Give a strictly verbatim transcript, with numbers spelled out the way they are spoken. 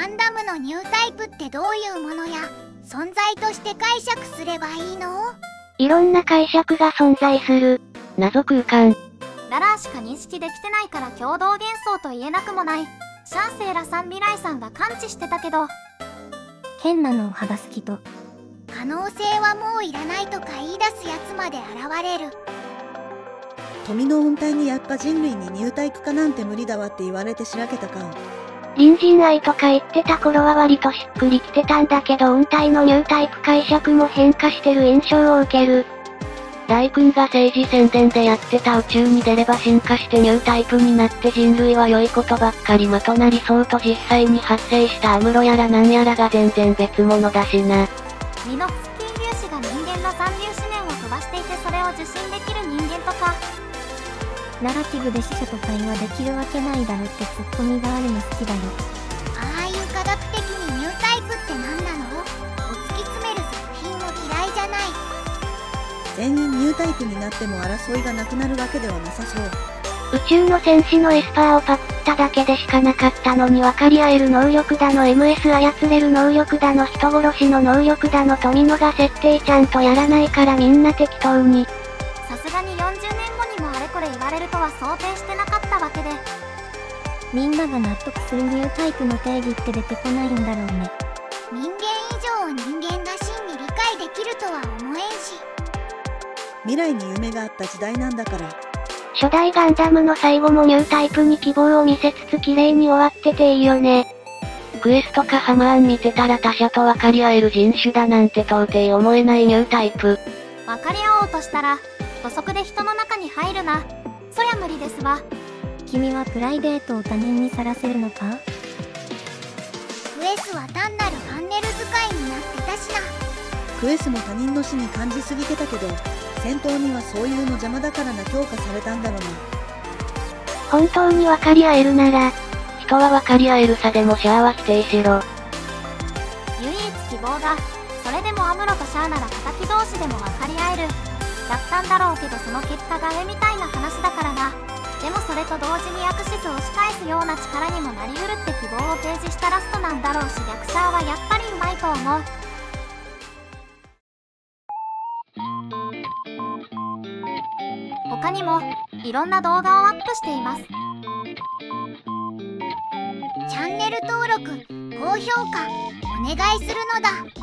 ンダムのニュータイプってどういうものや存在として解釈すればいいの？ いろんな解釈が存在する謎空間。 ララーしか認識できてないから共同幻想と言えなくもない。シャンセイラさん未来さんが感知してたけど、 変なのを剥がす気と可能性はもういらないとか言い出すやつまで現れる。 富の音体にやっぱ人類にニュータイプ化なんて無理だわって言われてしらけたか。 隣人愛とか言ってた頃は割としっくりきてたんだけど音体のニュータイプ解釈も変化してる印象を受ける。大君が政治宣伝でやってた宇宙に出れば進化してニュータイプになって人類は良いことばっかりまとなりそうと実際に発生したアムロやらなんやらが全然別物だしな。 ミノフスキー粒子が人間の三粒子面を飛ばしていてそれを受信できる人間とか。 ナラティブで死者と会話できるわけないだろってツッコミがあるの好きだよ。 ああいう科学的にニュータイプって何なの？を突き詰める作品も嫌いじゃない。 全員ニュータイプになっても争いがなくなるわけではなさそう。 宇宙の戦士のエスパーをパクっただけでしかなかったのに分かり合える能力だの エムエス 操れる能力だの人殺しの能力だの富野が設定ちゃんとやらないからみんな適当に。 さすがによんじゅうねんごにもあれこれ言われるとは想定してなかったわけで。 みんなが納得するニュータイプの定義って出てこないんだろうね。 人間以上を人間が真に理解できるとは思えんし。 未来に夢があった時代なんだから。 初代ガンダムの最後もニュータイプに希望を見せつつ綺麗に終わってていいよね。クエストかハマーン見てたら他者と分かり合える人種だなんて到底思えないニュータイプ。 分かり合おうとしたら土足で人の中に入るな。そりゃ無理ですわ。 君はプライベートを他人にさらせるのか？ クエスは単なるファンネル使いになってたしな。 クエスも他人の死に感じすぎてたけど、戦闘にはそういうの邪魔だからな強化されたんだろうな。 本当に分かり合えるなら、人は分かり合えるさでもシャアは否定しろ。 唯一希望だ。それでもアムロとシャアなら敵同士でも分かり合える。だったんだろうけどその結果が上みたいな話だからな。でもそれと同時にアクシズを押し返すような力にもなりうるって希望を提示したラストなんだろうし、逆シャアはやっぱりうまいと思う。他にもいろんな動画をアップしています。 チャンネル登録、高評価お願いするのだ。